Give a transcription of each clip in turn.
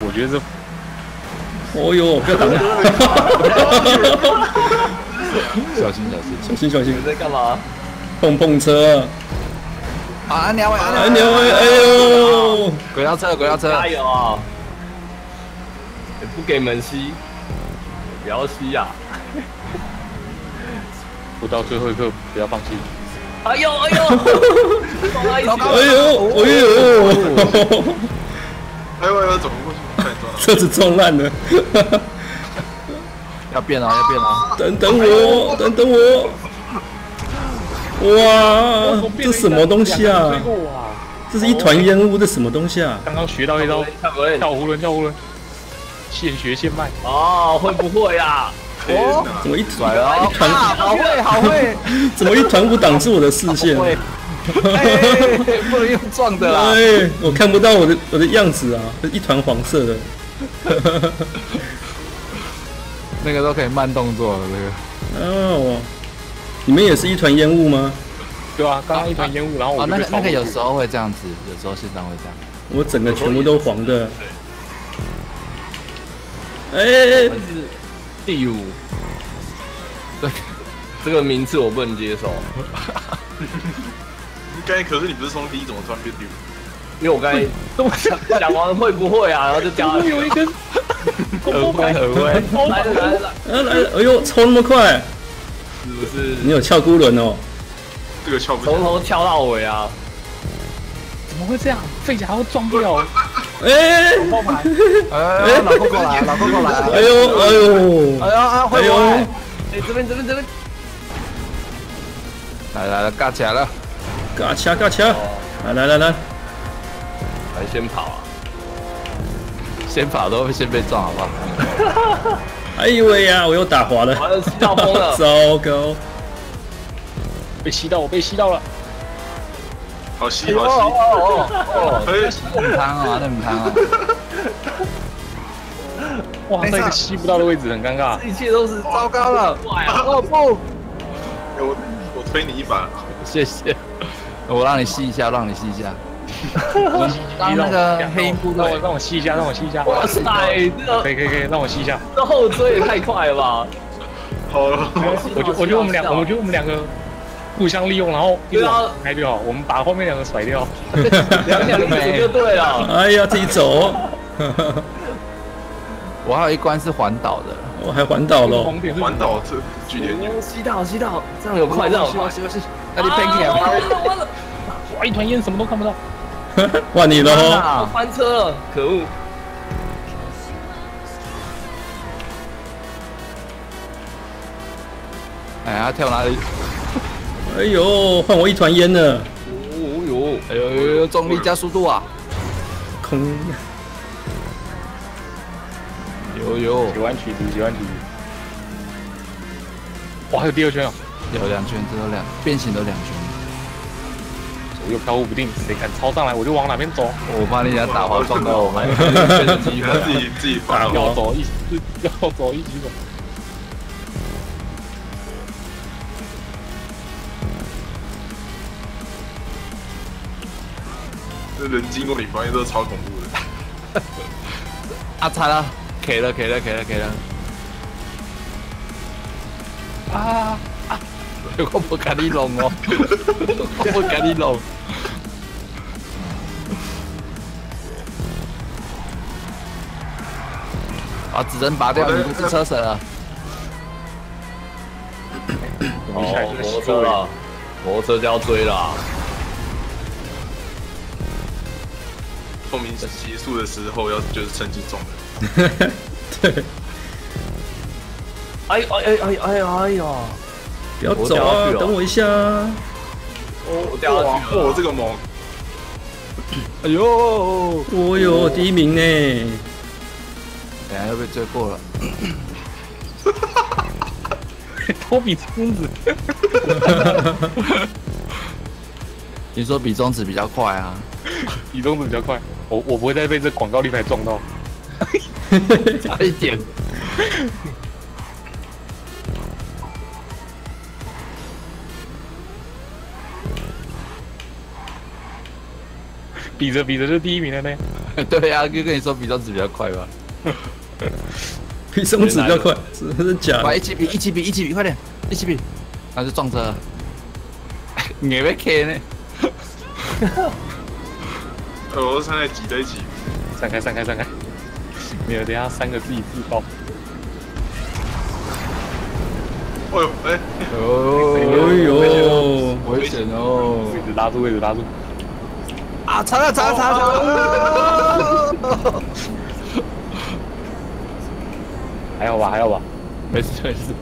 我觉得这， 哦呦，不要挡！ 小心小心！ 小心小心！ 你在干嘛？ 碰车！ 啊，安鸟尾， 安鸟尾，哎呦！ 鬼妖车，鬼妖车！ 加油啊！也不给门吸，不要吸呀！ 不到最后一刻不要放弃。 哎呦哎呦！ 哎呦哎呦！ 哎呦，走不过去，快点撞到！ 车子撞烂了！ 要变了，要变了！ 等等我，等等我！哇，这什么东西啊？这是一团烟雾，这什么东西啊？ 刚刚学到一招跳囫囵，跳囫囵，现学现卖。 哦，会不会呀？ 哦， 怎么一甩了？ 团？ 好会，好会！ 怎么一团雾挡住我的视线？ 不能用撞的啦！ 哎，我看不到我的样子啊，一团黄色的。 那个都可以慢动作的那个。 哦，你们也是一团烟雾吗？ 对啊，刚刚一团烟雾，然后我那个有时候会这样子，有时候现场会这样。 我整个全部都黄的。哎， 第五，这个名次我不能接受。 刚才可是你不是冲第一，怎么突然变第五？ 因为我刚才讲完会不会啊，然后就加了。 有一根， 很会很会。 来，哎呦，抽那么快！ 是不是？ 你有翘孤轮哦？ 这个翘不从头敲到尾啊！ 怎么会这样？废甲还会撞不了？ 哎， 后排， 哎，老公过来，老公过来！ 哎呦哎呦！ 哎呀，会不会？ 哎，这边。 来，尬起来了！ 嘎掐！来！ 还先跑啊！ 先跑都会先被撞，好不好？ 哎呦喂呀，我又打滑了， 完了，吸到风了， 糟糕！ 被吸到，我被吸到了。 好吸好吸！ 很汤啊，那很汤啊！ 哇，在一个吸不到的位置很尴尬。 一切都是糟糕了！ 哦不！ 我推你一把， 谢谢，我让你吸一下，当那个黑部队， 让我吸一下， 哇塞，这个可以，让我吸一下。 这后追也太快了吧！ 好了， 我觉得我们两个互相利用，然后一往开就好。我们把后面两个甩掉， 两一组就对了。 哎呀，自己走！ 我还有一关是环岛的， 我还环岛了， 环岛这距离吸到，这样有快，这样有快。 那你 Pinky 完了！ 哇，一团烟什么都看不到。 换你了我翻车了，可恶！ 哎呀，跳哪里？ 哎呦，换我一团烟了！ 哎呦，重力加速度啊！ 空！ 有， 喜欢曲子。哇，还有第二圈啊！ 有2圈，只有变形的2圈。 左右飘忽不定，谁敢超上来我就往哪边走。 我怕人家打滑撞到我们， 自己打要走一起走。 这人经过你旁边都超恐怖的。 啊，惨了，给了！啊！我不跟你弄哦，我不跟你弄。把指针拔掉，你不是车神了。 摩托车了，摩托车就要追了。 透明结束的时候要就是趁机撞的。 对。 哎呦！ 不要走啊！等我一下。 我掉下去了。 这个猛！ 哎呦！ 哦呦，第一名呢！ 等下又被追过了。 我比中指。 你说比中指比较快啊？ 比中指比较快。我不会再被这广告立牌撞到。 差一点。 比着就第一名了呢。 对啊，就跟你说比中指比较快吧。 比中指比较快，是假的。 一起比，快点，一起比，那就撞车了。你被 K 呢？ 我现在挤在一起。 散开。没有，等下3个自己自爆。 哎呦， 哎呦， 危险哦！ 位置拉住。 啊，擦了！ 还好吧， 没事。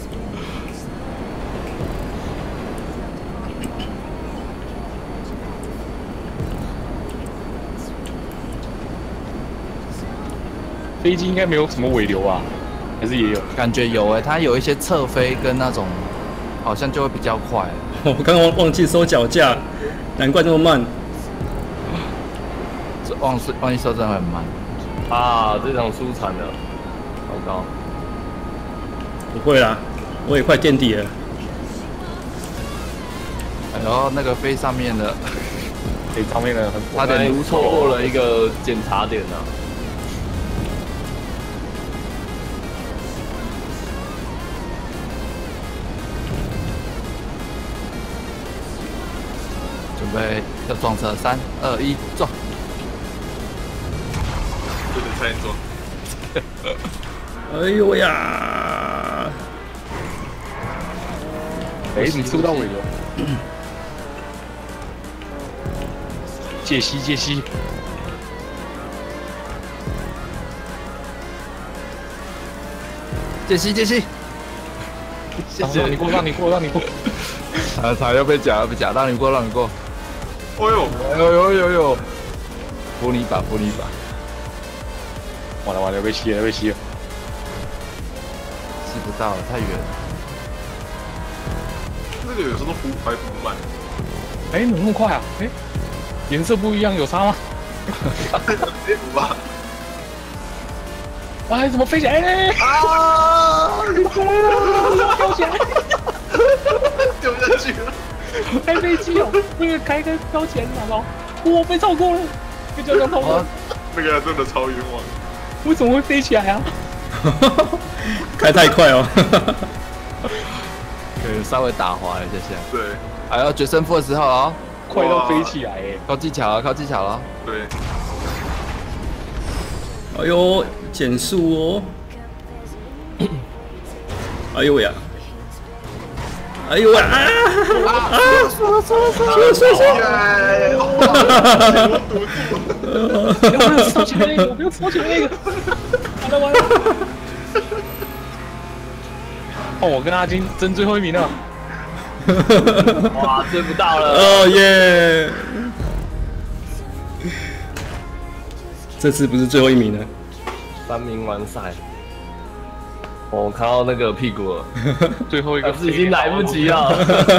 飞机应该没有什么尾流啊，还是也有？ 感觉有它有一些侧飞跟那种，好像就会比较快。 我刚刚忘记收脚架，难怪这么慢。 忘记收真的很慢啊！这场输惨了，糟糕。 不会啦，我也快垫底了。 然后那个飞上面的， 飞上面的很， 差点错过了一个检查点啊。 准备要撞车，3、2、1，撞！ 对，差点撞。 哎呦呀！ 你吃不到尾流。借息。 借息。 谢谢你过，让你过。 他又被夹，让你过。 哎呦， 扶你一把。 完了，被吸了。 吸不到了，太远了。 那个有时候浮快浮慢。 怎么那么快啊？颜色不一样，有差吗？ 直接浮吧。 怎么飞起来？ 啊！ 掉起来， 掉下去了。 开飞机哦，那个开个高前了，我被超过了，被交通超过。 那个真的超冤枉。 为什么会飞起来啊？ 开太快哦。 可能稍微打滑了一下。 对。 还要决胜负的时候哦， 快到飞起来靠技巧了。 对。 哎呦，减速哦！哎呦呀！哎呦呀！ 说！ 我没有抄起来那个，完了！我跟阿金争最后1名了。 哇，追不到了！ 哦耶！这次不是最后1名了 ，3名完赛。我看到那个屁股了， 最后一个是已经来不及了。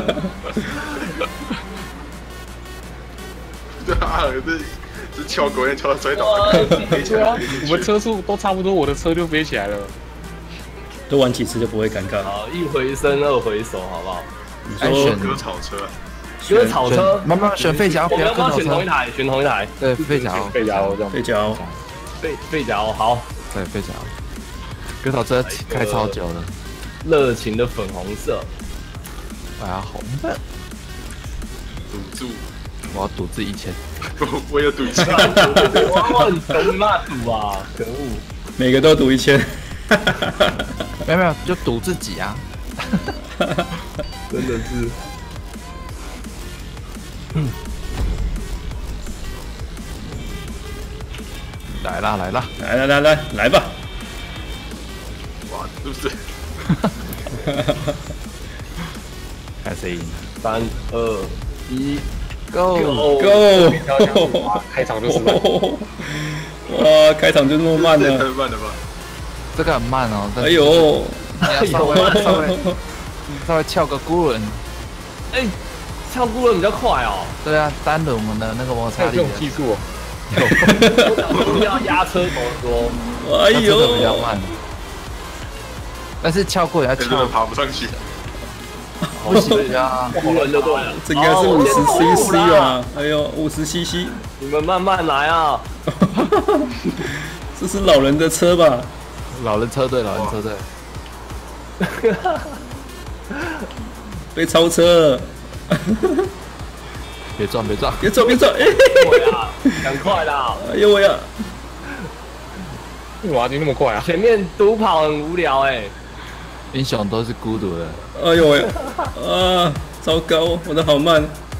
对啊，这敲狗也敲到摔倒。 对啊，我们车速都差不多，我的车就飞起来了。 多玩几次就不会尴尬。 好，1回生2回熟，好不好？ 你说割草车。 割草车， 慢慢选废甲， 我们要不要选同一台？选同一台。 对，废甲这样。 废甲好。 对，废甲。割草车开超久了。 热情的粉红色。 我要红的。 赌注。 我要赌自己1000。 我也赌1000。 我很穷嘛赌啊！可恶。 每个都赌1000。 没有，就赌自己啊。 真的是。 来啦！ 来吧！ 哇，是不是？ 看谁赢 ？3、2、1 ，Go！ 开场就是慢。 哇，开场就那么慢呢？ 太慢了吧？ 这个很慢哦。 哎呦！ 你要稍微翘个孤轮。 翘孤轮比较快哦。 对啊，单轮我们的那个摩擦力。 这种技术哦。 不要压车头说。 哎呦， 比较慢。但是翘过也要翘， 爬不上去。 不行啊， 孤轮就对了。 这应该是50cc 啊！哎呦，50cc。 你们慢慢来啊！ 这是老人的车吧？ 老人车队，老人车队。 被超车！ 别撞，别撞！ 别走，别走！哎， 我呀，赶快啦！ 哎呦我呀！ 哇，你那么快啊！ 前面独跑很无聊哎。 英雄都是孤独的。 哎呦喂！啊，糟糕，我的好慢。